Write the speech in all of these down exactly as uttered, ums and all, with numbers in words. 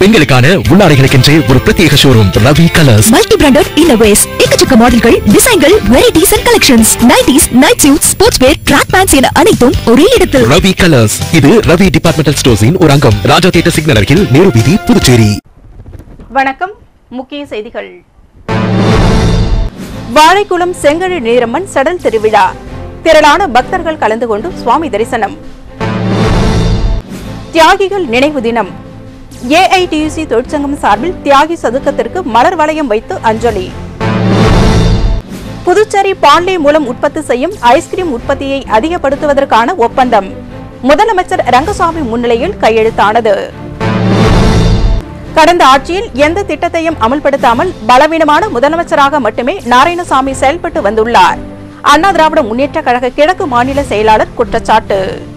பெண்களுக்கான உள்ளாடைகளுக்கென்றே ஒரு பிரத்யேக showroom Ravi colours. Multi branded இன்னோவேஸ், எக்கச்சக்க மாடல்கள், டிசைன்கள், varieties and collections, nighties, night suit, sports wear, track pants என அனைத்தும் ஒரே இடத்தில். ரவி கலர்ஸ். இது ரவி டிபார்ட்மெண்டல் ஸ்டோர்ஸின் ஒரு அங்கம். ராஜா தியேட்டர் சிக்னல் அருகில், நேரு வீதி, புதுச்சேரி. வணக்கம். முக்கிய செய்திகள். வாழைக்குளம் செங்கழு நீரம்மன் சடல் திருவிழா. திரளான பக்தர்கள் கலந்து கொண்டு சுவாமி தரிசனம். தியாகிகள் நினைவு தினம். A I T U C தொழிற்சங்கம் சார்பில் தியாகி சதுக்கத்திற்கு மலர் வளையம் வைத்து அஞ்சலி. புதுச்சேரி பாண்லே மூலம் உற்பத்தி செய்யும் ஐஸ்கிரீம் உற்பத்தியை அதிகப்படுத்துவதற்கான ஒப்பந்தம் முதலமைச்சர் ரங்கசாமி முன்னிலையில் கையெழுத்தானது. கடந்த ஆட்சியில் எந்த திட்டத்தையும் அமல்படுத்தாமல் பலவீனமான முதலமைச்சராக மட்டுமே நாராயணசாமி செயல்பட்டு வந்துள்ளார். அண்ணா திராவிட முன்னேற்ற கழக கிழக்கு மாநில செயலாளர் குற்றச்சாட்டு.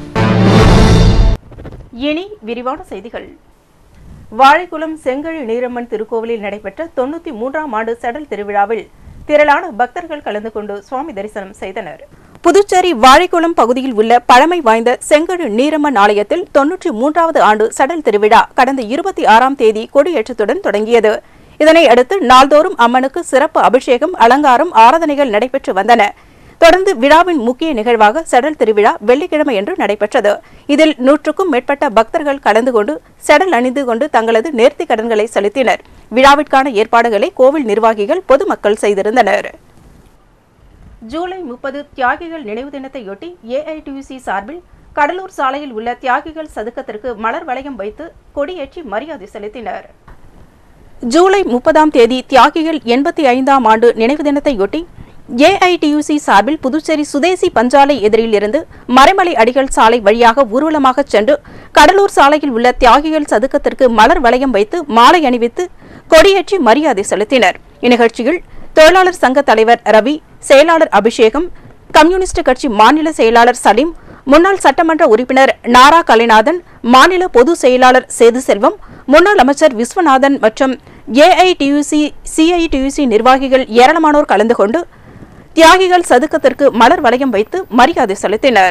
இனி விரிவான செய்திகள். வாழைக்குளம் செங்கழு நீரம்மன் திருக்கோவிலில் நடைபெற்ற தொன்னூத்தி மூன்றாம் ஆண்டு சடல் திருவிழாவில் திரளான பக்தர்கள் கலந்து கொண்டு சுவாமி தரிசனம் செய்தனர். புதுச்சேரி வாழைக்குளம் பகுதியில் உள்ள பழமை வாய்ந்த செங்கழு நீரம்மன் ஆலயத்தில் தொன்னூற்றி மூன்றாவது ஆண்டு சடல் திருவிழா கடந்த இருபத்தி ஆறாம் தேதி கொடியேற்றத்துடன் தொடங்கியது. இதனை அடுத்து நாள்தோறும் அம்மனுக்கு சிறப்பு அபிஷேகம், அலங்காரம், ஆராதனைகள் நடைபெற்று வந்தன. தொடர்ந்து விழாவின் முக்கிய நிகழ்வாக சடல் திருவிழா வெள்ளிக்கிழமை என்று நடைபெற்றது. இதில் நூற்றுக்கும் மேற்பட்ட பக்தர்கள் கலந்து கொண்டு சடல் அணிந்து கொண்டு தங்களது நேர்த்தி கடன்களை செலுத்தினர். விழாவிற்கான ஏற்பாடுகளை கோவில் நிர்வாகிகள், பொதுமக்கள் செய்திருந்தனர். ஜூலை முப்பது தியாகிகள் நினைவு தினத்தையொட்டி A I T U C சார்பில் கடலூர் சாலையில் உள்ள தியாகிகள் சதுக்கத்திற்கு மலர் வளையம் வைத்து கொடியேற்றி மரியாதை செலுத்தினர். ஜூலை முப்பதாம் தேதி தியாகிகள் எண்பத்தி ஐந்தாம் ஆண்டு நினைவு தினத்தையொட்டி A I T U C சார்பில் புதுச்சேரி சுதேசி பஞ்சாலை எதிரில் இருந்து மறைமலை அடிகள் சாலை வழியாக ஊர்வலமாக சென்று கடலூர் சாலையில் உள்ள தியாகிகள் சதுக்கத்திற்கு மலர் வளையம் வைத்து மாலை அணிவித்து கொடியேற்றி மரியாதை செலுத்தினர். இந்நிகழ்ச்சியில் தொழிலாளர் சங்க தலைவர் ரவி, செயலாளர் அபிஷேகம், கம்யூனிஸ்ட் கட்சி மாநில செயலாளர் சலீம், முன்னாள் சட்டமன்ற உறுப்பினர் நாரா கலைநாதன், மாநில பொதுச் செயலாளர் சேது செல்வம், முன்னாள் அமைச்சர் விஸ்வநாதன் மற்றும் A I T U C C I T U C நிர்வாகிகள் ஏராளமானோர் கலந்து கொண்டு தியாகிகள் சதுக்கத்திற்கு மலர் வளையம் வைத்து மரியாதை செலுத்தினர்.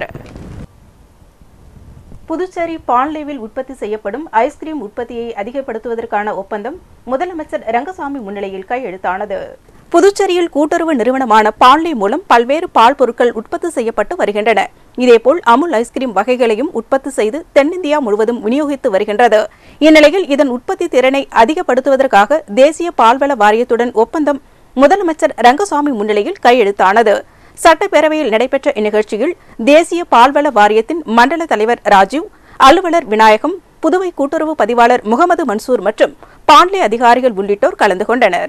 புதுச்சேரி பாண்லேவில் உற்பத்தி செய்யப்படும் ஐஸ்கிரீம் உற்பத்தியை அதிகப்படுத்துவதற்கான ஒப்பந்தம் முதலமைச்சர் ரங்கசாமி முன்னிலையில் கையெழுத்தானது. புதுச்சேரியில் கூட்டுறவு நிறுவனமான பாண்லே மூலம் பல்வேறு பால் பொருட்கள் உற்பத்தி செய்யப்பட்டு வருகின்றன. இதேபோல் அமுல் ஐஸ்கிரீம் வகைகளையும் உற்பத்தி செய்து தென்னிந்தியா முழுவதும் விநியோகித்து வருகின்றது. இந்நிலையில் இதன் உற்பத்தி திறனை அதிகப்படுத்துவதற்காக தேசிய பால்வள வாரியத்துடன் ஒப்பந்தம் முதலமைச்சர் ரங்கசாமி முன்னிலையில் கையெழுத்தானது. சட்டப்பேரவையில் நடைபெற்ற இந்நிகழ்ச்சியில் தேசிய பால்வள வாரியத்தின் மண்டல தலைவர் ராஜீவ், அலுவலர் விநாயகம், புதுவை கூட்டுறவு பதிவாளர் முகமது மன்சூர் மற்றும் பாண்லே அதிகாரிகள் உள்ளிட்டோர் கலந்து கொண்டனர்.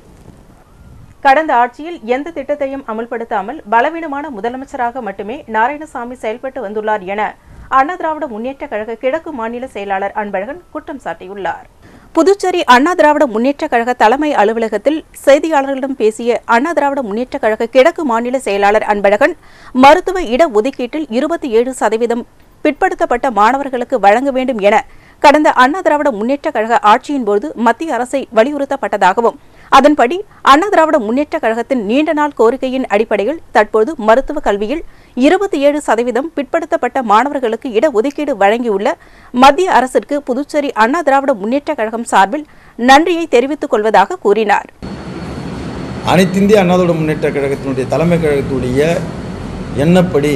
கடந்த ஆட்சியில் எந்த திட்டத்தையும் அமல்படுத்தாமல் பலவீனமான முதலமைச்சராக மட்டுமே நாராயணசாமி செயல்பட்டு வந்துள்ளார் என அண்ணா திராவிட முன்னேற்ற கழக கிழக்கு மாநில செயலாளர் அன்பழகன் குற்றம் சாட்டியுள்ளார். புதுச்சேரி அண்ணா திராவிட முன்னேற்ற கழக தலைமை அலுவலகத்தில் செய்தியாளர்களிடம் பேசிய அண்ணா திராவிட முன்னேற்ற கழக கிழக்கு மாநில செயலாளர் அன்பழகன், மருத்துவ இட ஒதுக்கீட்டில் இருபத்தி ஏழு சதவீதம் பிற்படுத்தப்பட்ட மாணவர்களுக்கு வழங்க வேண்டும் என கடந்த அண்ணா திராவிட முன்னேற்ற கழக ஆட்சியின் போது மத்திய அரசை வலியுறுத்தப்பட்டதாகவும், அதன்படி அண்ணா திராவிட முன்னேற்ற கழகத்தின் நீண்ட நாள் கோரிக்கையின் அடிப்படையில் தற்போது மருத்துவ கல்வியில் இருபத்தி ஏழு சதவீதம் பிற்படுத்தப்பட்ட மாணவர்களுக்கு இடஒதுக்கீடு வழங்கியுள்ள மத்திய அரசிற்கு புதுச்சேரி அண்ணா திராவிட முன்னேற்ற கழகம் சார்பில் நன்றியை தெரிவித்துக் கொள்வதாக கூறினார். அனைத்திந்திய அண்ணா திராவிட முன்னேற்ற கழகத்தினுடைய தலைமை கழகத்துடைய எண்ணப்படி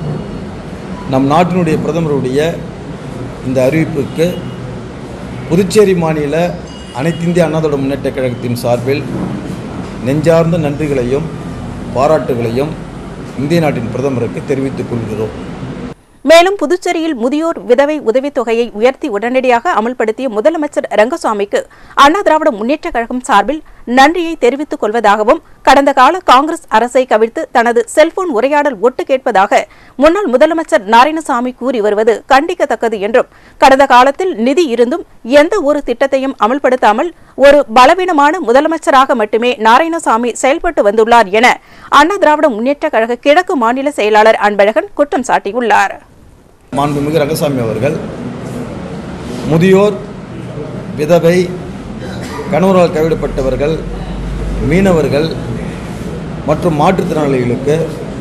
நம் நாட்டினுடைய பிரதமருடைய இந்த அறிவிப்புக்கு புதுச்சேரி மாநில அனைத்திந்திய அண்ணா திராவிட முன்னேற்ற கழகத்தின் சார்பில் நெஞ்சார்ந்த நன்றிகளையும் பாராட்டுகளையும் இந்திய நாட்டின் பிரதமருக்கு தெரிவித்துக் கொள்கிறோம். மேலும் புதுச்சேரியில் முதியோர் விதவை உதவித்தொகையை உயர்த்தி உடனடியாக அமல்படுத்திய முதலமைச்சர் ரங்கசாமிக்கு அண்ணா திராவிட முன்னேற்ற கழகம் சார்பில் நன்றியை தெரிவித்துக் கொள்வதாகவும், கடந்த கால காங்கிரஸ் அரசை கவிழ்த்து தனது செல்போன் உரையாடல் ஒட்டு கேட்பதாக முன்னாள் முதலமைச்சர் நாராயணசாமி கூறி வருவது கண்டிக்கத்தக்கது என்றும், கடந்த காலத்தில் நிதி இருந்தும் எந்த ஒரு திட்டத்தையும் அமல்படுத்தாமல் ஒரு பலவீனமான முதலமைச்சராக மட்டுமே நாராயணசாமி செயல்பட்டு வந்துள்ளார் என அண்ணா திராவிட முன்னேற்ற கழக கிழக்கு மாநில செயலாளர் அன்பழகன் குற்றம் சாட்டியுள்ளார். மாண்புமிகு ரங்கசாமி அவர்கள் முதியோர், விதவை, கணவரால் கைவிடப்பட்டவர்கள், மீனவர்கள் மற்றும் மாற்றுத்திறனாளிகளுக்கு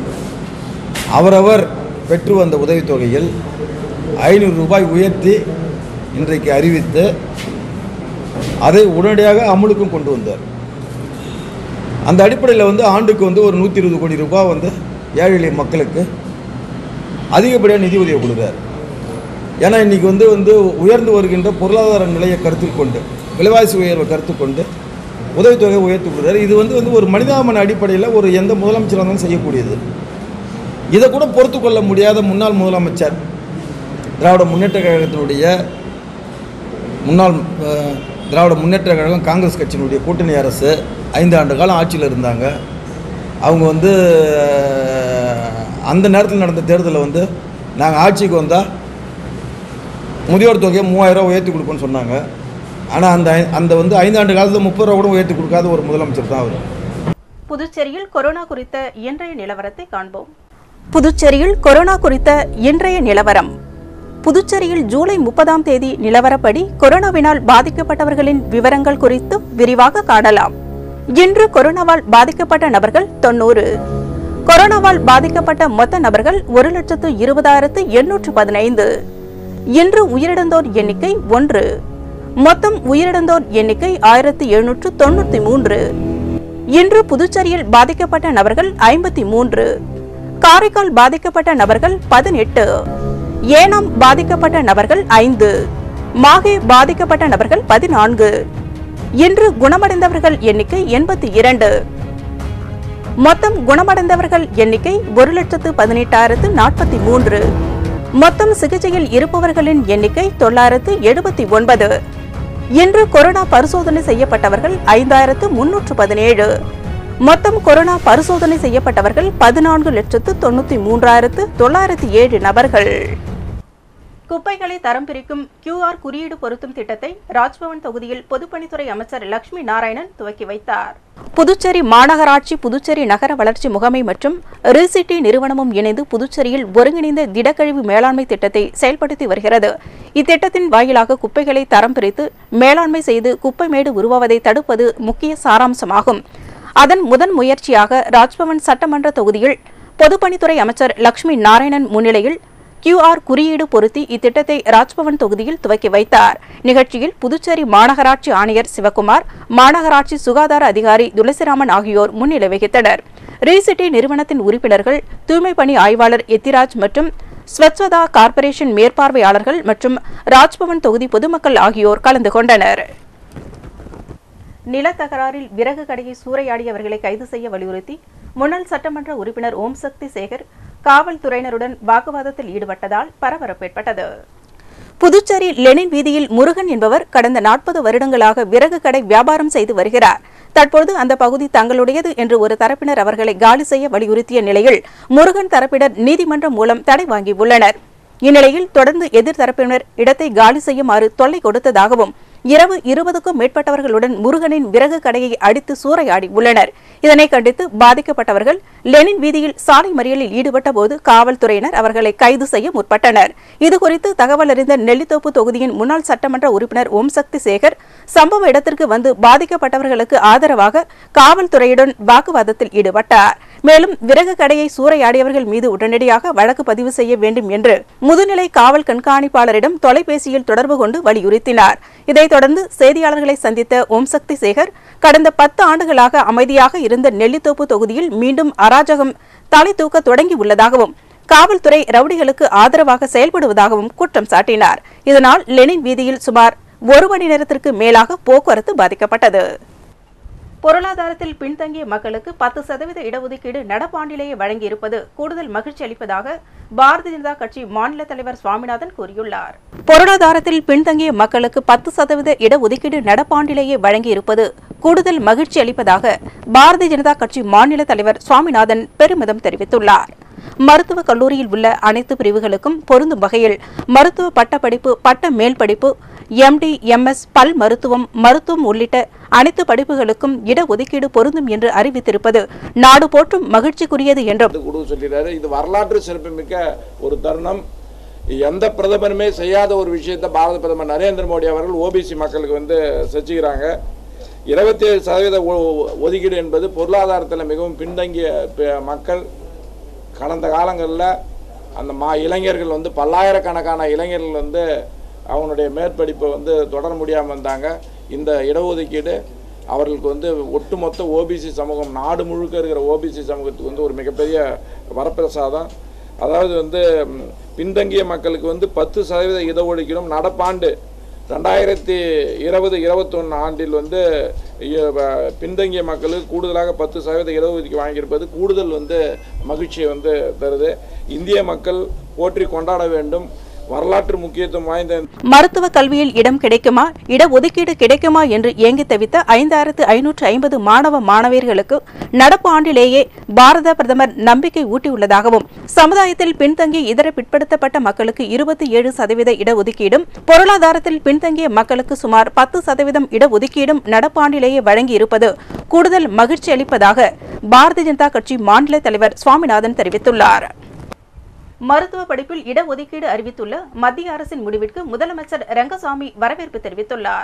அவரவர் பெற்று வந்த உதவித்தொகையில் ஐநூறு ரூபாய் உயர்த்தி இன்றைக்கு அறிவித்து அதை உடனடியாக அமலுக்கும் கொண்டு வந்தார். அந்த அடிப்படையில் வந்து ஆண்டுக்கு வந்து ஒரு நூற்றி இருபது கோடி ரூபாய் வந்து ஏழை எளிய மக்களுக்கு அதிகப்படியாக நிதி உதவி கொடுக்குறார். ஏன்னா இன்றைக்கி வந்து வந்து உயர்ந்து வருகின்ற பொருளாதார நிலையை கருத்தில் கொண்டு, விலைவாசி உயர்வை கருத்தில் கொண்டு உதவித்தொகை உயர்த்தி கொடுக்குறாரு. இது வந்து வந்து ஒரு மனிதாபன அடிப்படையில் ஒரு எந்த முதலமைச்சராக இருந்தாலும் செய்யக்கூடியது. இதை கூட பொறுத்து கொள்ள முடியாத முன்னாள் முதலமைச்சர், திராவிட முன்னேற்ற கழகத்தினுடைய முன்னாள் திராவிட முன்னேற்ற கழகம் காங்கிரஸ் கட்சியினுடைய கூட்டணி அரசு ஐந்து ஆண்டு காலம் ஆட்சியில் இருந்தாங்க. அவங்க வந்து அந்த நேரத்தில் நடந்த தேர்தலில் வந்து நாங்கள் ஆட்சிக்கு வந்தால் முதியோர் தொகையை மூவாயிரம் ரூபா உயர்த்தி கொடுப்போன்னு சொன்னாங்க. ஆனால் அந்த அந்த வந்து ஐந்தாண்டு காலத்தில் முப்பது ரூபா கூட உயர்த்தி கொடுக்காத ஒரு முதலமைச்சர் தான் அவர். புதுச்சேரியில் கொரோனா குறித்த இன்றைய நிலவரத்தை காண்போம். புதுச்சேரியில் கொரோனா குறித்த இன்றைய நிலவரம். புதுச்சேரியில் ஜூலை முப்பதாம் தேதி நிலவரப்படி கொரோனாவினால் பாதிக்கப்பட்டவர்களின் விவரங்கள் குறித்து விரிவாக காணலாம். இன்று கொரோனாவால் பாதிக்கப்பட்ட நபர்கள் தொன்னூறு. கொரோனாவால் பாதிக்கப்பட்ட மொத்த நபர்கள் ஒரு லட்சத்து இருபதாயிரத்து எண்ணூற்று பதினைந்து. இன்று உயிரிழந்தோர் எண்ணிக்கை ஒன்று. மொத்தம் உயிரிழந்தோர் எண்ணிக்கை ஆயிரத்தி எழுநூற்று தொன்னூத்தி மூன்று. இன்று புதுச்சேரியில் பாதிக்கப்பட்ட நபர்கள் ஐம்பத்தி மூன்று. காரைக்கால் பாதிக்கப்பட்ட நபர்கள் பதினெட்டு. ஏனாம் பாதிக்கப்பட்ட நபர்கள் ஐந்து. மாஹே பாதிக்கப்பட்ட நபர்கள் பதினான்கு. இன்று குணமடைந்தவர்கள் எண்ணிக்கை எண்பத்தி இரண்டு. மொத்தம் குணமடைந்தவர்கள் எண்ணிக்கை ஒரு லட்சத்து பதினெட்டாயிரத்து நாற்பத்தி மூன்று. மொத்தம் சிகிச்சையில் இருப்பவர்களின் எண்ணிக்கை தொள்ளாயிரத்து எழுபத்தி ஒன்பது. இன்று கொரோனா பரிசோதனை செய்யப்பட்டவர்கள் ஐந்தாயிரத்து முன்னூற்று பதினேழு. மொத்தம் கொரோனா பரிசோதனை செய்யப்பட்டவர்கள் பதினான்கு லட்சத்து தொண்ணூத்தி மூன்றாயிரத்து தொள்ளாயிரத்தி ஏழு நபர்கள். குப்பைகளை தரம் பிரிக்கும் கியூஆர் குறியீடு பொருத்தும் திட்டத்தை ராஜ்பவன் தொகுதியில் பொதுப்பணித்துறை அமைச்சர் லட்சுமி நாராயணன் துவக்கி வைத்தார். புதுச்சேரி மாநகராட்சி, புதுச்சேரி நகர வளர்ச்சி முகமை மற்றும் ரிசிட்டி நிறுவனமும் இணைந்து புதுச்சேரியில் ஒருங்கிணைந்த திடக்கழிவு மேலாண்மை திட்டத்தை செயல்படுத்தி வருகிறது. இத்திட்டத்தின் வாயிலாக குப்பைகளை தரம் பிரித்து மேலாண்மை செய்து குப்பை மேடு உருவாவதை தடுப்பது முக்கிய சாராம்சமாகும். அதன் முதன் முயற்சியாக ராஜ்பவன் சட்டமன்ற தொகுதியில் பொதுப்பணித்துறை அமைச்சர் லட்சுமி நாராயணன் முன்னிலையில் கியூஆர் குறியீடு பொருத்தி இத்திட்டத்தை ராஜ்பவன் தொகுதியில் துவக்கி வைத்தார். நிகழ்ச்சியில் புதுச்சேரி மாநகராட்சி ஆணையர் சிவக்குமார், மாநகராட்சி சுகாதார அதிகாரி துளசிராமன் ஆகியோர் முன்னிலை வகித்தனர். ரீசிட்டி நிறுவனத்தின் உறுப்பினர்கள், தூய்மை பணி ஆய்வாளர் எத்திராஜ் மற்றும் ஸ்வச்வதா கார்ப்பரேஷன் மேற்பார்வையாளர்கள் மற்றும் ராஜ்பவன் தொகுதி பொதுமக்கள் ஆகியோர் கலந்து கொண்டனர். நிலத்தகராறில் விறகு கடையை சூறையாடியவர்களை கைது செய்ய வலியுறுத்தி முன்னாள் சட்டமன்ற உறுப்பினர் ஓம் சக்தி சேகர் காவல்துறையினருடன் வாக்குவாதத்தில் ஈடுபட்டதால் பரபரப்பு ஏற்பட்டது. புதுச்சேரி லெனின் வீதியில் முருகன் என்பவர் கடந்த நாற்பது வருடங்களாக விறகு கடை வியாபாரம் செய்து வருகிறார். தற்போது அந்த பகுதி தங்களுடையது என்று ஒரு தரப்பினர் அவர்களை காலி செய்ய வலியுறுத்திய நிலையில் முருகன் தரப்பினர் நீதிமன்றம் மூலம் தடை வாங்கியுள்ளனர். இந்நிலையில் தொடர்ந்து எதிர்த்தரப்பினர் இடத்தை காலி செய்யுமாறு தொல்லை கொடுத்ததாகவும் இரவு இருபதுக்கும் மேற்பட்டவர்களுடன் முருகனின் விறகு கடையை அடித்து சூறையாடி உள்ளனர். இதனை கண்டித்து பாதிக்கப்பட்டவர்கள் லெனின் வீதியில் சாலை மறியலில் ஈடுபட்ட போது காவல்துறையினர் அவர்களை கைது செய்ய முற்பட்டனர். இதுகுறித்து தகவல் அறிந்த நெல்லித்தோப்பு தொகுதியின் முன்னாள் சட்டமன்ற உறுப்பினர் ஓம் சக்தி சேகர் சம்பவ இடத்திற்கு வந்து பாதிக்கப்பட்டவர்களுக்கு ஆதரவாக காவல்துறையுடன் வாக்குவாதத்தில் ஈடுபட்டார். மேலும் விறகு கடையை சூறையாடியவர்கள் மீது உடனடியாக வழக்கு பதிவு செய்ய வேண்டும் என்று முதுநிலை காவல் கண்காணிப்பாளரிடம் தொலைபேசியில் தொடர்பு கொண்டு வலியுறுத்தினார். இதைத் தொடர்ந்து செய்தியாளர்களை சந்தித்த ஓம் சக்தி சேகர் கடந்த பத்து ஆண்டுகளாக அமைதியாக இருந்த நெல்லித்தோப்பு தொகுதியில் மீண்டும் அராஜகம் தலை தூக்க தொடங்கி உள்ளதாகவும் காவல்துறை ரவுடிகளுக்கு ஆதரவாக செயல்படுவதாகவும் குற்றம் சாட்டினார். இதனால் லெனின் வீதியில் சுமார் ஒரு மணி நேரத்திற்கு மேலாக போக்குவரத்து பாதிக்கப்பட்டது. பொருளாதாரத்தில் பின்தங்கிய மக்களுக்கு பத்து சதவீத இடஒதுக்கீடு நடப்பாண்டிலேயே வழங்கியிருப்பது கூடுதல் மகிழ்ச்சி அளிப்பதாக பாரதிய ஜனதா கட்சி மாநில தலைவர் சுவாமிநாதன் கூறியுள்ளார். பொருளாதாரத்தில் பின்தங்கிய மக்களுக்கு பத்து சதவீத இடஒதுக்கீடு நடப்பாண்டிலேயே வழங்கியிருப்பது கூடுதல் மகிழ்ச்சி அளிப்பதாக பாரதிய ஜனதா கட்சி மாநில தலைவர் சுவாமிநாதன் பெருமிதம் தெரிவித்துள்ளார். மருத்துவக் கல்லூரியில் உள்ள அனைத்து பிரிவுகளுக்கும் பொருந்தும் வகையில் மருத்துவ பட்டப்படிப்பு, பட்ட மேல் படிப்பு, எம்டி, எம்எஸ், பல் மருத்துவம், மருத்துவம் உள்ளிட்ட அனைத்து படிப்புகளுக்கும் இடஒதுக்கீடு பொருந்தும் என்று அறிவித்திருப்பது நாடு போற்றும் மகிழ்ச்சிக்குரியது என்றும் சொல்லிடுறாரு. இது வரலாற்று சிறப்புமிக்க ஒரு தருணம். எந்த பிரதமருமே செய்யாத ஒரு விஷயத்தை பாரத பிரதமர் நரேந்திர மோடி அவர்கள் ஓபிசி மக்களுக்கு வந்து செஞ்சுக்கிறாங்க. இருபத்தி ஏழு சதவீத ஒதுக்கீடு என்பது பொருளாதாரத்தில் மிகவும் பின்தங்கிய மக்கள் கடந்த காலங்களில் அந்த மா இளைஞர்கள் வந்து பல்லாயிரக்கணக்கான இளைஞர்கள் வந்து அவனுடைய மேற்படிப்பை வந்து தொடர முடியாமல் இருந்தாங்க. இந்த இடஒதுக்கீடு அவர்களுக்கு வந்து ஒட்டுமொத்த ஓபிசி சமூகம், நாடு முழுக்க இருக்கிற ஓபிசி சமூகத்துக்கு வந்து ஒரு மிகப்பெரிய வரப்பிரசாதம். அதாவது வந்து பின்தங்கிய மக்களுக்கு வந்து பத்து சதவீத இடஒதுக்கீடும் நடப்பாண்டு ரெண்டாயிரத்தி இருபது இருபத்தொன்று ஆண்டில் வந்து பின்தங்கிய மக்களுக்கு கூடுதலாக பத்து சதவீத இடஒதுக்கீடு வாங்கியிருப்பது கூடுதல் வந்து மகிழ்ச்சியை வந்து தருது. இந்திய மக்கள் போற்றி கொண்டாட வேண்டும். வரலாற்று முக்கியத்துவம் வாய்ந்த மருத்துவ கல்வியில் இடம் கிடைக்குமா, இடஒதுக்கீடு கிடைக்குமா என்று ஏங்கி தவித்த ஐந்தாயிரத்து ஐநூற்று ஐம்பது மாணவ மாணவியர்களுக்கு நடப்பு ஆண்டிலேயே பாரத பிரதமர் நம்பிக்கை ஊட்டியுள்ளதாகவும், சமுதாயத்தில் பின்தங்கிய இதர பிற்படுத்தப்பட்ட மக்களுக்கு இருபத்தி ஏழு சதவீத இடஒதுக்கீடும், பொருளாதாரத்தில் பின்தங்கிய மக்களுக்கு சுமார் பத்து சதவீதம் இடஒதுக்கீடும் நடப்பு ஆண்டிலேயே வழங்கி இருப்பது கூடுதல் மகிழ்ச்சி அளிப்பதாக பாரதிய ஜனதா கட்சி மாநில தலைவர் சுவாமிநாதன் தெரிவித்துள்ளார். மருத்துவ படிப்பில் இடஒதுக்கீடு அறிவித்துள்ள மத்திய அரசின் முடிவிற்கு முதலமைச்சர் ரங்கசாமி வரவேற்பு தெரிவித்துள்ளார்.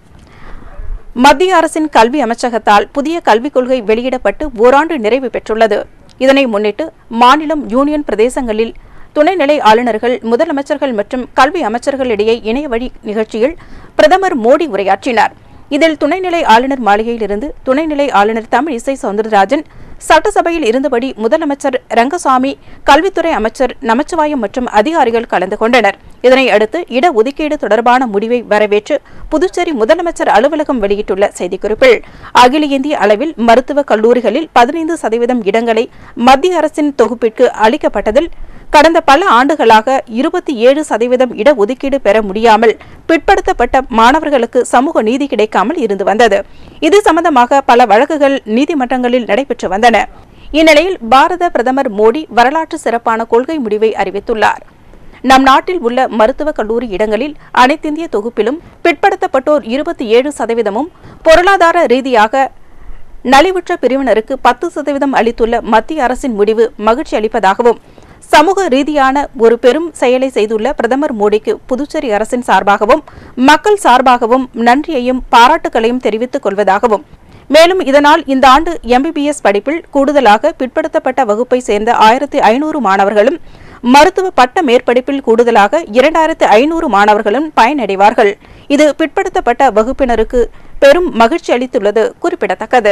மத்திய அரசின் கல்வி அமைச்சகத்தால் புதிய கல்விக் கொள்கை வெளியிடப்பட்டு ஓராண்டு நிறைவு பெற்றுள்ளது. இதனை முன்னிட்டு மாநிலம், யூனியன் பிரதேசங்களில் துணைநிலை ஆளுநர்கள், முதலமைச்சர்கள் மற்றும் கல்வி அமைச்சர்களிடையே இணைய வழி நிகழ்ச்சியில் பிரதமர் மோடி உரையாற்றினார். இதில் துணைநிலை ஆளுநர் மாளிகையிலிருந்து துணைநிலை ஆளுநர் தமிழிசை சவுந்தரராஜன், சட்டசபையில் இருந்தபடி முதலமைச்சர் ரங்கசாமி, கல்வித்துறை அமைச்சர் நமச்சிவாயம் மற்றும் அதிகாரிகள் கலந்து கொண்டனர். இதனை அடுத்து இடஒதுக்கீடு தொடர்பான முடிவை வரவேற்று புதுச்சேரி முதலமைச்சர் அலுவலகம் வெளியிட்டுள்ள செய்திக்குறிப்பில், அகில இந்திய அளவில் மருத்துவக் கல்லூரிகளில் பதினைந்து சதவீதம் இடங்களை மத்திய அரசின் தொகுப்பிற்கு அளிக்கப்பட்டதில் கடந்த பல ஆண்டுகளாக இருபத்தி ஏழு சதவீதம் இடஒதுக்கீடு பெற முடியாமல் பிற்படுத்தப்பட்ட மாணவர்களுக்கு சமூக நீதி கிடைக்காமல் இருந்து வந்தது. இது சம்பந்தமாக பல வழக்குகள் நீதிமன்றங்களில் நடைபெற்று வந்தன. இந்நிலையில் பாரத பிரதமர் மோடி வரலாற்று சிறப்பான கொள்கை முடிவை அறிவித்துள்ளார். நம் நாட்டில் உள்ள மருத்துவக் கல்லூரி இடங்களில் அனைத்திந்திய தொகுப்பிலும் பிற்படுத்தப்பட்டோர் இருபத்தி ஏழு சதவீதமும், பொருளாதார ரீதியாக நலிவுற்ற பிரிவினருக்கு பத்து சதவீதம் அளித்துள்ள மத்திய அரசின் முடிவு மகிழ்ச்சி அளிப்பதாகவும், சமூக ரீதியான ஒரு பெரும் செயலை செய்துள்ள பிரதமர் மோடிக்கு புதுச்சேரி அரசின் சார்பாகவும் மக்கள் சார்பாகவும் நன்றியையும் பாராட்டுகளையும் தெரிவித்துக் கொள்வதாகவும், மேலும் இதனால் இந்த ஆண்டு எம்பிபிஎஸ் படிப்பில் கூடுதலாக பிற்படுத்தப்பட்ட வகுப்பை சேர்ந்த ஆயிரத்தி ஐநூறு மாணவர்களும், மருத்துவ பட்ட மேற்படிப்பில் கூடுதலாக இரண்டாயிரத்து ஐநூறு மாணவர்களும் பயனடைவார்கள். இது பிற்படுத்தப்பட்ட வகுப்பினருக்கு பெரும் மகிழ்ச்சி அளித்துள்ளது குறிப்பிடத்தக்கது.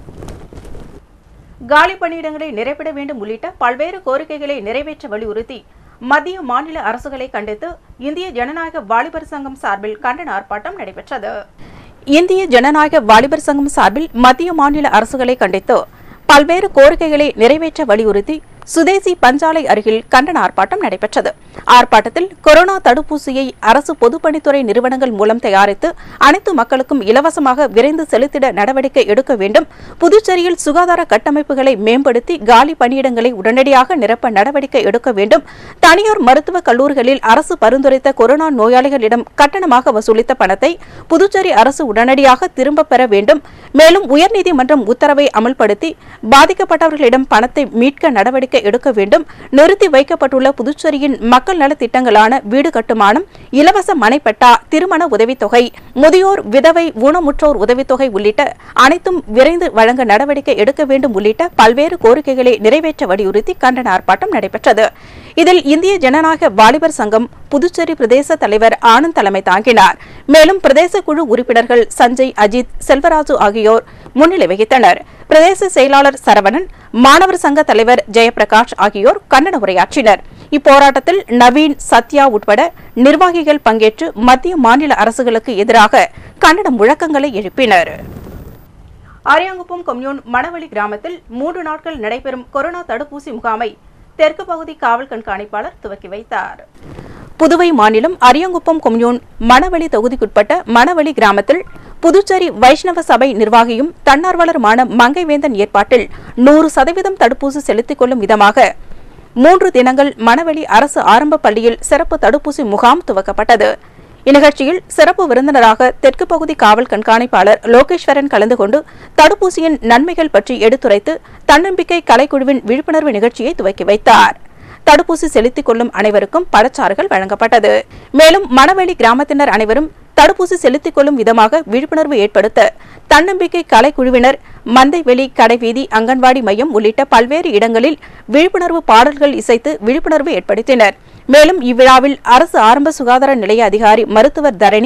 காலி பணியிடங்களை நிறைவேற்ற வேண்டும் உள்ளிட்ட பல்வேறு கோரிக்கைகளை நிறைவேற்ற வலியுறுத்தி மத்திய மாநில அரசுகளை கண்டித்து இந்திய ஜனநாயக வாலிபர் சங்கம் சார்பில் கண்டன ஆர்ப்பாட்டம் நடைபெற்றது. இந்திய ஜனநாயக வாலிபர் சங்கம் சார்பில் மத்திய மாநில அரசுகளை கண்டித்து பல்வேறு கோரிக்கைகளை நிறைவேற்ற வலியுறுத்தி சுதேசி பஞ்சாலை அருகில் கண்டன ஆர்ப்பாட்டம் நடைபெற்றது. ஆர்ப்பாட்டத்தில் கொரோனா தடுப்பூசியை அரசு பொதுப்பணித்துறை நிறுவனங்கள் மூலம் தயாரித்து அனைத்து மக்களுக்கும் இலவசமாக விரைந்து செலுத்திட நடவடிக்கை எடுக்க வேண்டும், புதுச்சேரியில் சுகாதார கட்டமைப்புகளை மேம்படுத்தி காலி பணியிடங்களை உடனடியாக நிரப்ப நடவடிக்கை எடுக்க வேண்டும், தனியார் மருத்துவக் கல்லூரிகளில் அரசு பரிந்துரைத்த கொரோனா நோயாளிகளிடம் கட்டணமாக வசூலித்த பணத்தை புதுச்சேரி அரசு உடனடியாக திரும்பப் பெற வேண்டும், மேலும் உயர்நீதிமன்றம் உத்தரவை அமல்படுத்தி பாதிக்கப்பட்டவர்களிடம் பணத்தை மீட்க நடவடிக்கை எடுக்க வேண்டும், நிறுத்தி வைக்கப்பட்டுள்ள புதுச்சேரியின் மக்கள் நல திட்டங்களான வீடு கட்டுமானம், இலவச மனைப்பட்டா, திருமண உதவித்தொகை, முதியோர் விதவை ஊனமுற்றோர் உதவித்தொகை உள்ளிட்ட அனைத்தும் விரைந்து வழங்க நடவடிக்கை எடுக்க வேண்டும் உள்ளிட்ட பல்வேறு கோரிக்கைகளை நிறைவேற்ற வலியுறுத்தி கண்டன ஆர்ப்பாட்டம் நடைபெற்றது. இதில் இந்திய ஜனநாயக வாலிபர் சங்கம் புதுச்சேரி பிரதேச தலைவர் ஆனந்த் தலைமை தாங்கினார். மேலும் பிரதேச குழு உறுப்பினர்கள் சஞ்சய், அஜித், செல்வராஜு ஆகியோர் முன்னிலை வகித்தனர். பிரதேச செயலாளர் சரவணன், மாணவர் சங்க தலைவர் ஜெயபிரகாஷ் ஆகியோர் கண்டன உரையாற்றினர். இப்போராட்டத்தில் நவீன், சத்யா உட்பட நிர்வாகிகள் பங்கேற்று மத்திய மாநில அரசுகளுக்கு எதிராக கண்டன முழக்கங்களை எழுப்பினர். அரியாங்குப்பம் கொம்யூன் மணவெளி கிராமத்தில் மூன்று நாட்கள் நடைபெறும் கொரோனா தடுப்பூசி முகாமை தெற்கு பகுதி காவல் கண்காணிப்பாளர் துவக்கி வைத்தார். புதுவை மாநிலம் அரியாங்குப்பம் கொம்யூன் மணவெளி தொகுதிக்குட்பட்ட மணவெளி கிராமத்தில் புதுச்சேரி வைஷ்ணவ சபை நிர்வாகியும் தன்னார்வலருமான மங்கைவேந்தன் ஏற்பாட்டில் நூறு சதவீதம் தடுப்பூசி செலுத்திக் கொள்ளும் விதமாக மூன்று தினங்கள் மணவெளி அரசு ஆரம்ப பள்ளியில் சிறப்பு தடுப்பூசி முகாம் துவக்கப்பட்டது. இந்நிகழ்ச்சியில் சிறப்பு விருந்தினராக தெற்கு பகுதி காவல் கண்காணிப்பாளர் லோகேஸ்வரன் கலந்து கொண்டு தடுப்பூசியின் நன்மைகள் பற்றி எடுத்துரைத்து தன்னம்பிக்கை கலைக்குழுவின் விழிப்புணர்வு நிகழ்ச்சியை துவக்கி வைத்தார். தடுப்பூசி செலுத்திக் கொள்ளும் அனைவருக்கும் பழச்சாறுகள் வழங்கப்பட்டது. மேலும் மணவெளி கிராமத்தினர் அனைவரும் தடுப்பூசி செலுத்திக் கொள்ளும் விதமாக விழிப்புணர்வு ஏற்படுத்த தன்னம்பிக்கை கலைக்குழுவினர் மந்தைவெளி, கடைவீதி, அங்கன்வாடி மையம் உள்ளிட்ட பல்வேறு இடங்களில் விழிப்புணர்வு பாடல்கள் இசைத்து விழிப்புணர்வு ஏற்படுத்தினர். மேலும் இவ்விழாவில் அரசு ஆரம்ப சுகாதார நிலைய அதிகாரி மருத்துவர் தரணி,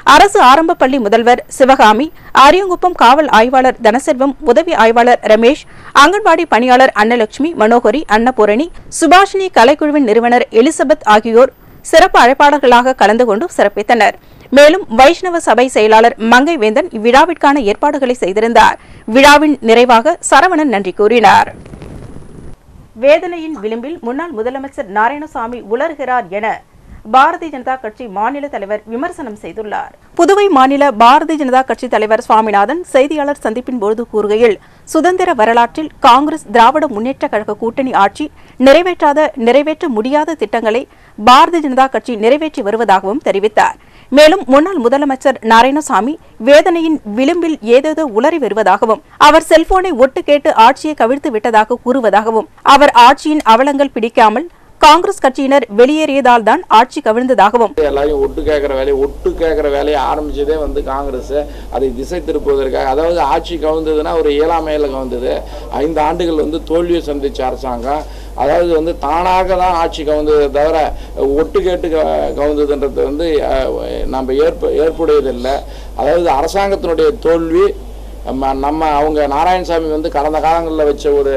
அரசு ஆரம்ப பள்ளி முதல்வர் சிவகாமி, அரியங்குப்பம் காவல் ஆய்வாளர் தனசெல்வம், உதவி ஆய்வாளர் ரமேஷ், அங்கன்வாடி பணியாளர் அன்னலட்சுமி, மனோகரி, அன்னபூரணி, சுபாஷினி கலைக்குழுவின் நிறுவனர் எலிசபெத் ஆகியோர் சிறப்பு அழைப்பாளர்களாக கலந்து கொண்டு சிறப்பித்தனர். மேலும் வைஷ்ணவ சபை செயலாளர் மங்கை வேந்தன் இவ்விழாவிற்கான ஏற்பாடுகளை செய்திருந்தார். விழாவின் நிறைவாக சரவணன் நன்றி கூறினார். வேதனையின் விளிம்பில் முன்னாள் முதலமைச்சர் நாராயணசாமி உலர்கிறார் என பாரதிய ஜனதா கட்சி மாநில தலைவர் விமர்சனம் செய்துள்ளார். புதுவை மாநில பாரதிய ஜனதா கட்சி தலைவர் சுவாமிநாதன் செய்தியாளர் சந்திப்பின் போது கூறுகையில், சுதந்திர வரலாற்றில் காங்கிரஸ் திராவிட முன்னேற்ற கழக கூட்டணி ஆட்சி நிறைவேற்றாத நிறைவேற்ற முடியாத திட்டங்களை பாரதிய ஜனதா கட்சி நிறைவேற்றி வருவதாகவும் தெரிவித்தார். மேலும் முன்னாள் முதலமைச்சர் நாராயணசாமி வேதனையின் விளிம்பில் ஏதேதோ உளறி வருவதாகவும், அவர் செல்போனை ஒட்டு கேட்டு ஆட்சியை கவிழ்த்து விட்டதாக கூறுவதாகவும், அவர் ஆட்சியின் அவலங்கள் பிடிக்காமல் காங்கிரஸ் கட்சியினர் வெளியேறியதால் தான் ஆட்சி கவிழ்ந்ததாகவும், எல்லாரையும் ஒட்டு கேட்கிற வேலையை ஒட்டு கேட்கிற வேலையை ஆரம்பிச்சதே வந்து காங்கிரஸ் அதை திசை திருப்புவதற்காக. அதாவது ஆட்சி கவிழ்ந்ததுன்னா ஒரு இயலாமையில கவிழ்ந்தது. ஐந்து ஆண்டுகள் வந்து தோல்வியை சந்திச்ச அரசாங்கம். அதாவது வந்து தானாக தான் ஆட்சி கவிழ்ந்ததை தவிர ஒட்டு கேட்டு கவிழ்ந்ததுன்றது வந்து நம்ம ஏற்ப ஏற்புடையதில்லை. அதாவது அரசாங்கத்தினுடைய தோல்வி நம்ம அவங்க நாராயணசாமி வந்து கடந்த காலங்களில் வச்ச ஒரு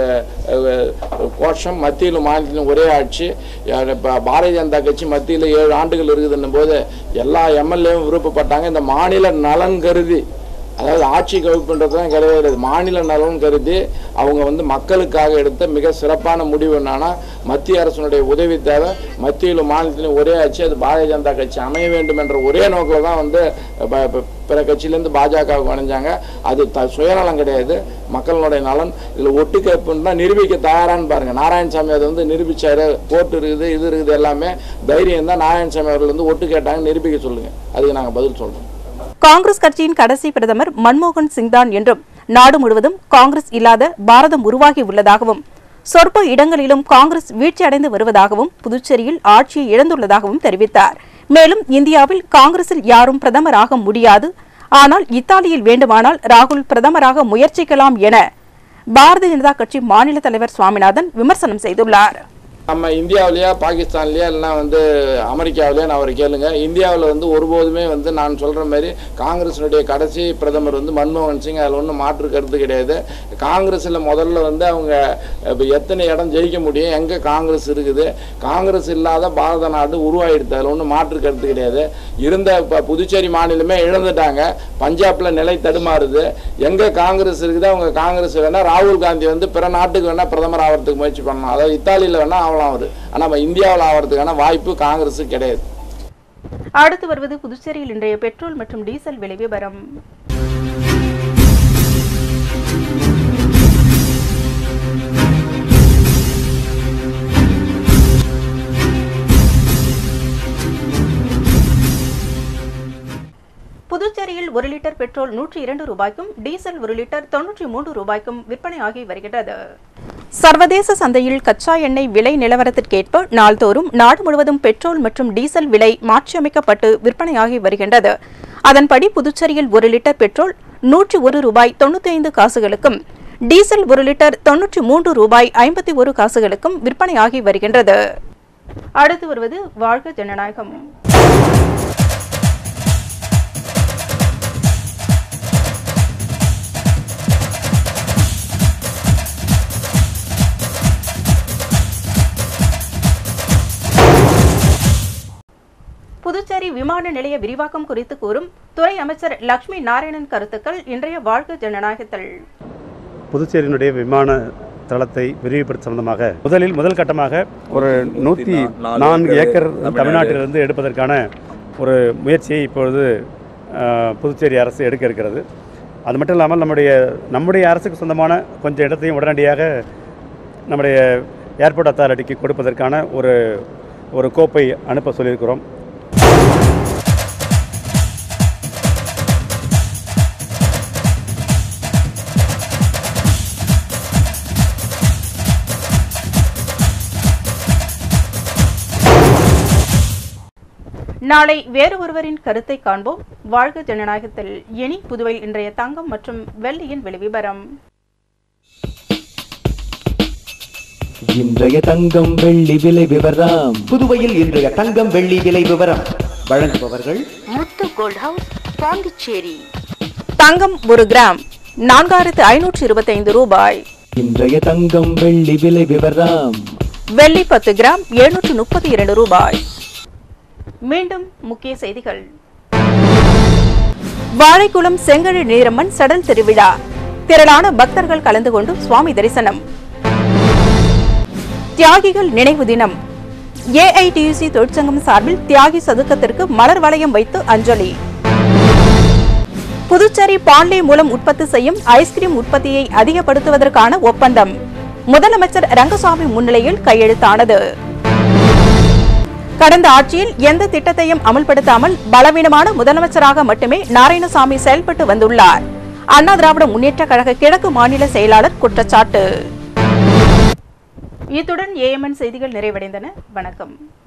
கோஷம், மத்தியிலும் மாநிலத்திலும் ஒரே ஆட்சி. பாரதிய ஜனதா கட்சி மத்தியில் ஏழு ஆண்டுகள் இருக்குதுன்னும் போது எல்லா எம்எல்ஏவும் விருப்பப்பட்டாங்க. இந்த மாநில நலன் கருதி, அதாவது ஆட்சி கவிழ்ப்புன்றதுலாம் கிடையாது, மாநில நலன் கருதி அவங்க வந்து மக்களுக்காக எடுத்த மிக சிறப்பான முடிவு என்னன்னா, மத்திய அரசினுடைய உதவி தேவை, மத்தியிலும் மாநிலத்திலும் ஒரே ஆட்சி, அது பாரதிய ஜனதா கட்சி அமைய வேண்டும் என்ற ஒரே நோக்கில் தான் வந்து பிற கட்சியிலேருந்து பாஜகவுக்கு அணைஞ்சாங்க. அது த சுயநலம் கிடையாது, மக்களுடைய நலன். இதில் ஒட்டு கேட்புன்னு தான் நிரூபிக்க தயாரான்னு பாருங்கள். நாராயணசாமி அதை வந்து நிரூபிச்சாரு. கோர்ட்டு இருக்குது, இது இருக்குது, எல்லாமே தைரியம் தான். நாராயணசாமி அவர்கள் வந்து ஒட்டு கேட்டாங்க, நிரூபிக்க சொல்லுங்கள், அதுக்கு நாங்கள் பதில் சொல்கிறோம். காங்கிரஸ் கட்சியின் கடைசி பிரதமர் மன்மோகன் சிங் தான் என்றும், நாடு முழுவதும் காங்கிரஸ் இல்லாத பாரதம் உருவாகி உள்ளதாகவும், சொற்ப இடங்களிலும் காங்கிரஸ் வீழ்ச்சியடைந்து வருவதாகவும், புதுச்சேரியில் ஆட்சியை இழந்துள்ளதாகவும் தெரிவித்தார். மேலும் இந்தியாவில் காங்கிரசில் யாரும் பிரதமராக முடியாது, ஆனால் இத்தாலியில் வேண்டுமானால் ராகுல் பிரதமராக முயற்சிக்கலாம் என பாரதிய ஜனதா கட்சி மாநில தலைவர் சுவாமிநாதன் விமர்சனம் செய்துள்ளார். நம்ம இந்தியாவிலேயா பாகிஸ்தான்லையா இல்லைனா வந்து அமெரிக்காவிலேயே நான் அவர் கேளுங்க, இந்தியாவில் வந்து ஒருபோதுமே வந்து நான் சொல்கிற மாதிரி காங்கிரஸினுடைய கடைசி பிரதமர் வந்து மன்மோகன் சிங். அதில் ஒன்றும் மாற்று கருத்து கிடையாது. காங்கிரஸில் முதல்ல வந்து அவங்க இப்போ எத்தனை இடம் ஜெயிக்க முடியும், எங்கே காங்கிரஸ் இருக்குது, காங்கிரஸ் இல்லாத பாரத நாடு உருவாகிடுது, அதில் ஒன்றும் மாற்று கருத்து கிடையாது. இருந்த இப்போ புதுச்சேரி மாநிலமே இழந்துட்டாங்க, பஞ்சாபில் நிலை தடுமாறுது. எங்கே காங்கிரஸ் இருக்குது அவங்க காங்கிரஸ் வேணால் ராகுல் காந்தி வந்து பிற நாட்டுக்கு வேணால் பிரதமர் ஆகிறதுக்கு முயற்சி பண்ணணும், அதாவது இத்தாலியில் வேணால் ஆனால் இந்தியாவில் ஆவறதுக்கான வாய்ப்பு காங்கிரஸ் கிடையாது. அடுத்து வருவது புதுச்சேரியில் இன்றைய பெட்ரோல் மற்றும் டீசல் விலை விவரம். புதுச்சேரியில் ஒரு லிட்டர் பெட்ரோல் நூற்றி இரண்டு ரூபாய்க்கும் டீசல் ஒரு லிட்டர் தொன்னூற்றி மூன்று ரூபாய்க்கும் விற்பனையாகி வருகிறது. சர்வதேச சந்தையில் கச்சா எண்ணெய் விலை நிலவரத்திற்கேற்ப நாள்தோறும் நாடு முழுவதும் பெட்ரோல் மற்றும் டீசல் விலை மாற்றியமைக்கப்பட்டு விற்பனையாகி வருகின்றது. அதன்படி புதுச்சேரியில் ஒரு லிட்டர் பெட்ரோல் நூற்றி ஒரு ரூபாய் தொன்னூத்தி ஐந்து காசுகளுக்கும், டீசல் ஒரு லிட்டர் தொன்னூற்றி மூன்று ரூபாய் ஐம்பத்தி ஒரு காசுகளுக்கும் விற்பனையாகி வருகின்றது. அடுத்து வருவது வாழ்க ஜனநாயகம். புதுச்சேரி விமான நிலைய விரிவாக்கம் குறித்து கூறும் துறை அமைச்சர் லட்சுமி நாராயணன் கருத்துக்கள் இன்றைய வாழ்க ஜனநாயகத்தில். புதுச்சேரியினுடைய விமான தளத்தை விரிவுபடுத்த சம்பந்தமாக முதலில் முதல் கட்டமாக ஒரு நூற்றி நான்கு ஏக்கர் தமிழ்நாட்டிலிருந்து எடுப்பதற்கான ஒரு முயற்சியை இப்பொழுது புதுச்சேரி அரசு எடுக்க இருக்கிறது. அது மட்டும் இல்லாமல் நம்முடைய நம்முடைய அரசுக்கு சொந்தமான கொஞ்சம் இடத்தையும் உடனடியாக நம்முடைய ஏர்போர்ட் அத்தாரிட்டிக்கு கொடுப்பதற்கான ஒரு ஒரு கோப்பை அனுப்ப சொல்லியிருக்கிறோம். நாளை வேறு ஒருவரின் கருத்தை காண்போம். வாழ்க ஜனநாயகத்தில் இனி புதுவையில் இன்றைய தங்கம் மற்றும் வெள்ளியின் விலை விவரம். இன்றைய தங்கம் வெள்ளி விலை விவரம். புதுவையில் இன்றைய தங்கம் வெள்ளி விலை விவரம். வழங்குபவர்கள் முத்து கோல்ட் ஹவுஸ், பாண்டிச்சேரி. தங்கம் ஒரு கிராம் நான்காயிரத்து ஐநூற்று இருபத்தி ஐந்து ரூபாய். இன்றைய தங்கம் வெள்ளி விலை விவரம். வெள்ளி பத்து கிராம் எழுநூற்று முப்பத்தி இரண்டு ரூபாய். மீண்டும் முக்கிய செய்திகள். வாழைக்குளம் செங்கழி நீரம்மன் சடல் திருவிழா, திரளான பக்தர்கள் கலந்து கொண்டு சுவாமி தரிசனம். தியாகிகள் நினைவு தினம், A I T U C தொழிற்சங்கம் சார்பில் தியாகி சதுக்கத்திற்கு மலர் வளையம் வைத்து அஞ்சலி. புதுச்சேரி பாண்லே மூலம் உற்பத்தி செய்யும் ஐஸ்கிரீம் உற்பத்தியை அதிகப்படுத்துவதற்கான ஒப்பந்தம் முதலமைச்சர் ரங்கசாமி முன்னிலையில் கையெழுத்தானது. கடந்த ஆட்சியில் எந்த திட்டத்தையும் அமல்படுத்தாமல் பலவீனமான முதலமைச்சராக மட்டுமே நாராயணசாமி செயல்பட்டு வந்துள்ளார். அண்ணா திராவிட முன்னேற்ற கழக கிழக்கு மாநில செயலாளர் குற்றச்சாட்டு. இத்துடன் ஏ எம் என் செய்திகள் நிறைவடைந்தன. வணக்கம்.